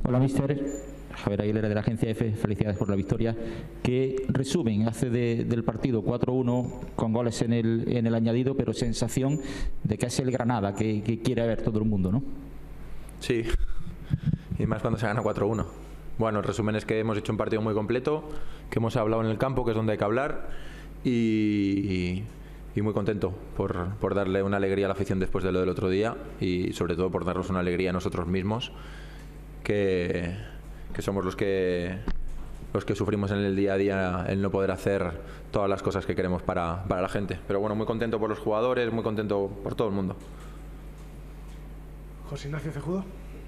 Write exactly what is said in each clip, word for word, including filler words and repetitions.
Hola, míster. Javier Aguilera de la agencia F, felicidades por la victoria. ¿Qué resumen hace de, del partido? cuatro uno con goles en el, en el añadido, pero sensación de que es el Granada que, que quiere ver todo el mundo, ¿no? Sí, y más cuando se gana cuatro uno. Bueno, el resumen es que hemos hecho un partido muy completo, que hemos hablado en el campo, que es donde hay que hablar, y, y muy contento por, por darle una alegría a la afición después de lo del otro día, y sobre todo por darnos una alegría a nosotros mismos, que, que somos los que los que sufrimos en el día a día el no poder hacer todas las cosas que queremos para, para la gente. Pero bueno, muy contento por los jugadores, muy contento por todo el mundo. José Ignacio Cejudo.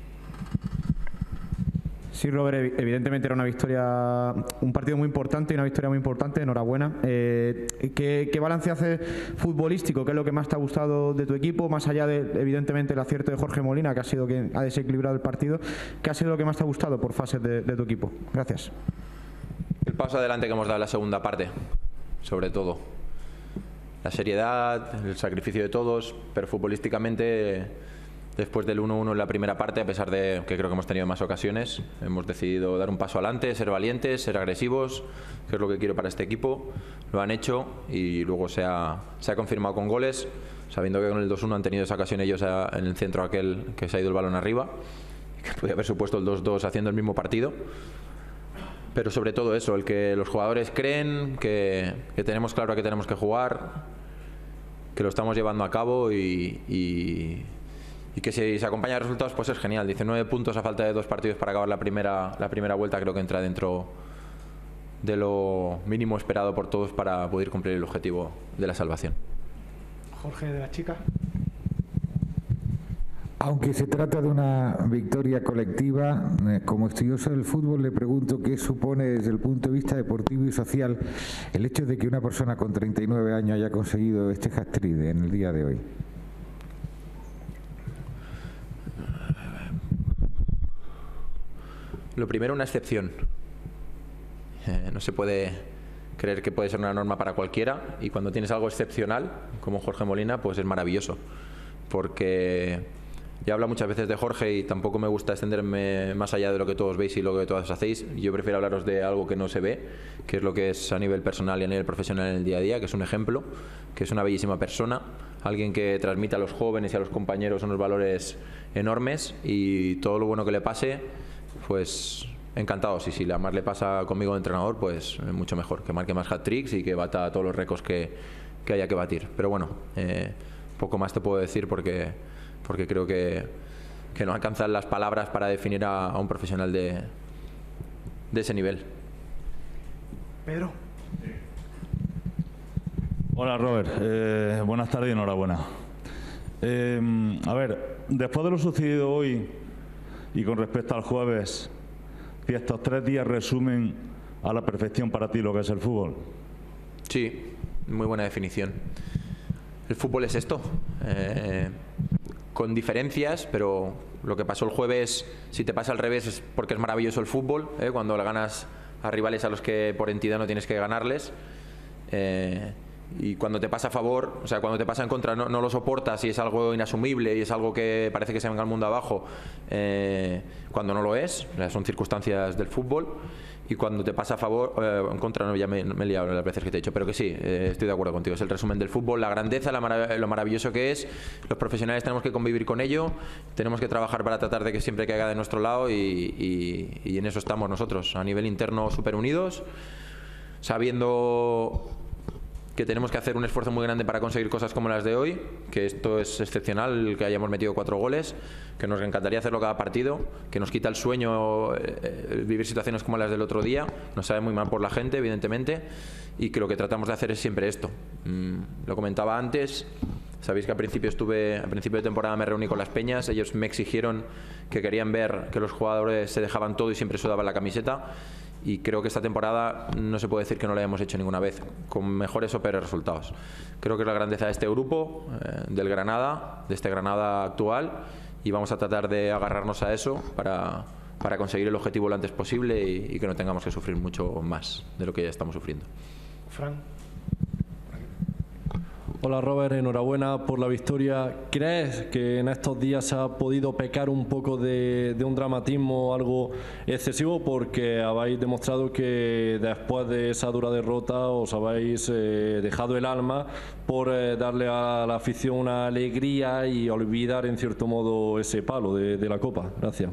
Sí, Robert, evidentemente era una victoria, un partido muy importante y una victoria muy importante, enhorabuena. Eh, ¿qué, ¿Qué balance hace futbolístico? ¿Qué es lo que más te ha gustado de tu equipo? Más allá de, evidentemente, el acierto de Jorge Molina, que ha sido quien ha desequilibrado el partido, ¿qué ha sido lo que más te ha gustado por fases de, de tu equipo? Gracias. El paso adelante que hemos dado en la segunda parte, sobre todo. La seriedad, el sacrificio de todos, pero futbolísticamente... Después del uno uno en la primera parte, a pesar de que creo que hemos tenido más ocasiones, hemos decidido dar un paso adelante, ser valientes, ser agresivos, que es lo que quiero para este equipo. Lo han hecho y luego se ha, se ha confirmado con goles, sabiendo que con el dos uno han tenido esa ocasión ellos a, en el centro aquel que se ha ido el balón arriba, que podía haber supuesto el dos dos haciendo el mismo partido. Pero sobre todo eso, el que los jugadores creen que, que tenemos claro a qué tenemos que jugar, que lo estamos llevando a cabo y... y Y que si se acompaña de resultados, pues es genial. diecinueve puntos a falta de dos partidos para acabar la primera, la primera vuelta. Creo que entra dentro de lo mínimo esperado por todos para poder cumplir el objetivo de la salvación. Jorge de la Chica. Aunque se trata de una victoria colectiva, eh, como estudioso del fútbol le pregunto qué supone desde el punto de vista deportivo y social el hecho de que una persona con treinta y nueve años haya conseguido este hat-trick en el día de hoy. Lo primero, una excepción. Eh, no se puede creer que puede ser una norma para cualquiera, y cuando tienes algo excepcional, como Jorge Molina, pues es maravilloso. Porque ya hablo muchas veces de Jorge y tampoco me gusta extenderme más allá de lo que todos veis y lo que todos hacéis. Yo prefiero hablaros de algo que no se ve, que es lo que es a nivel personal y a nivel profesional en el día a día, que es un ejemplo, que es una bellísima persona, alguien que transmite a los jóvenes y a los compañeros unos valores enormes, y todo lo bueno que le pase, pues encantados. Y si la más le pasa conmigo de entrenador, pues mucho mejor, que marque más hat-tricks y que bata todos los récords que, que haya que batir. Pero bueno, eh, poco más te puedo decir porque, porque creo que, que no alcanzan las palabras para definir a, a un profesional de, de ese nivel. Pedro. Hola, Robert. Eh, buenas tardes y enhorabuena. Eh, a ver, después de lo sucedido hoy y con respecto al jueves, que estos tres días resumen a la perfección para ti lo que es el fútbol. Sí, muy buena definición. El fútbol es esto, eh, con diferencias, pero lo que pasó el jueves, si te pasa al revés, es porque es maravilloso el fútbol, eh, cuando le ganas a rivales a los que por entidad no tienes que ganarles. Eh, Y cuando te pasa a favor, o sea, cuando te pasa en contra, no, no lo soportas y es algo inasumible y es algo que parece que se venga el mundo abajo, eh, cuando no lo es, son circunstancias del fútbol. Y cuando te pasa a favor, eh, en contra, no, ya me, me he liado las veces que te he dicho, pero que sí, eh, estoy de acuerdo contigo. Es el resumen del fútbol, la grandeza, la marav lo maravilloso que es. Los profesionales tenemos que convivir con ello, tenemos que trabajar para tratar de que siempre caiga de nuestro lado, y, y, y en eso estamos nosotros, a nivel interno súper unidos, sabiendo que tenemos que hacer un esfuerzo muy grande para conseguir cosas como las de hoy, que esto es excepcional, que hayamos metido cuatro goles, que nos encantaría hacerlo cada partido, que nos quita el sueño eh, vivir situaciones como las del otro día, nos sabe muy mal por la gente, evidentemente, y que lo que tratamos de hacer es siempre esto. Mm, lo comentaba antes, sabéis que al principio estuve, al principio de temporada me reuní con las peñas, ellos me exigieron que querían ver que los jugadores se dejaban todo y siempre sudaban la camiseta. Y creo que esta temporada no se puede decir que no la hayamos hecho ninguna vez, con mejores o peores resultados. Creo que es la grandeza de este grupo, eh, del Granada, de este Granada actual, y vamos a tratar de agarrarnos a eso para, para conseguir el objetivo lo antes posible y, y que no tengamos que sufrir mucho más de lo que ya estamos sufriendo. Fran. Hola Robert, enhorabuena por la victoria. ¿Crees que en estos días se ha podido pecar un poco de, de un dramatismo algo excesivo? Porque habéis demostrado que después de esa dura derrota os habéis eh, dejado el alma por eh, darle a la afición una alegría y olvidar en cierto modo ese palo de, de la Copa. Gracias.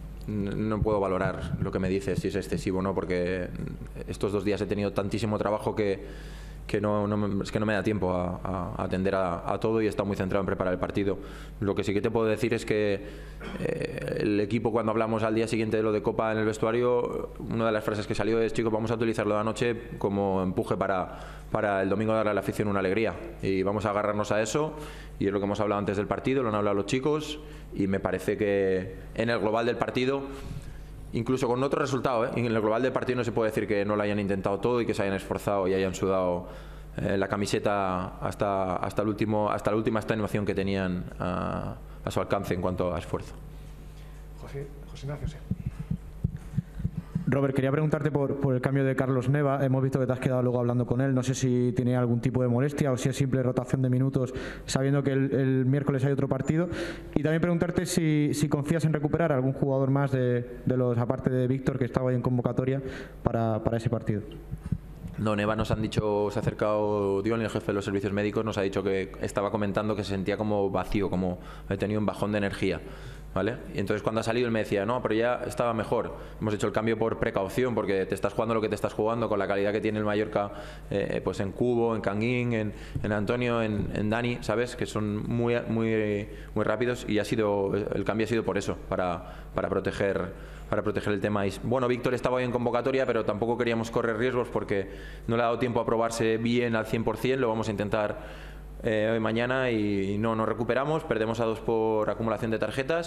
No puedo valorar lo que me dices, si es excesivo o no, porque estos dos días he tenido tantísimo trabajo que que no, no, es que no me da tiempo a, a atender a, a todo y he estado muy centrado en preparar el partido. Lo que sí que te puedo decir es que eh, el equipo, cuando hablamos al día siguiente de lo de Copa en el vestuario, una de las frases que salió es: chicos, vamos a utilizarlo de anoche como empuje para, para el domingo darle a la afición una alegría, y vamos a agarrarnos a eso, y es lo que hemos hablado antes del partido, lo han hablado los chicos, y me parece que en el global del partido, incluso con otro resultado, ¿eh? En el global del partido no se puede decir que no lo hayan intentado todo y que se hayan esforzado y hayan sudado eh, la camiseta hasta, hasta, el último, hasta la última extenuación que tenían a, a su alcance en cuanto a esfuerzo. José, José Ignacio, sí. Robert, quería preguntarte por, por el cambio de Carlos Neva. Hemos visto que te has quedado luego hablando con él. No sé si tiene algún tipo de molestia o si es simple rotación de minutos, sabiendo que el, el miércoles hay otro partido. Y también preguntarte si, si confías en recuperar a algún jugador más de, de los, aparte de Víctor, que estaba ahí en convocatoria, para, para ese partido. No, Neva nos han dicho, se ha acercado Dion, el jefe de los servicios médicos, nos ha dicho que estaba comentando que se sentía como vacío, como había tenido un bajón de energía, ¿vale? Y entonces cuando ha salido él me decía: no, pero ya estaba mejor. Hemos hecho el cambio por precaución, porque te estás jugando lo que te estás jugando, con la calidad que tiene el Mallorca, eh, pues en Cubo, en Canguín, en, en Antonio, en, en Dani, ¿sabes? Que son muy, muy, muy rápidos, y ha sido, el cambio ha sido por eso, para, para proteger para proteger el tema. Y, bueno, Víctor estaba hoy en convocatoria, pero tampoco queríamos correr riesgos porque no le ha dado tiempo a probarse bien al cien por cien. Lo vamos a intentar eh, hoy mañana, y no nos recuperamos, perdemos a dos por acumulación de tarjetas,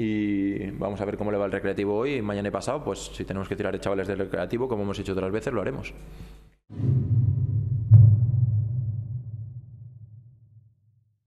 y vamos a ver cómo le va el recreativo hoy, y mañana y pasado, pues si tenemos que tirar de chavales del recreativo, como hemos hecho otras veces, lo haremos.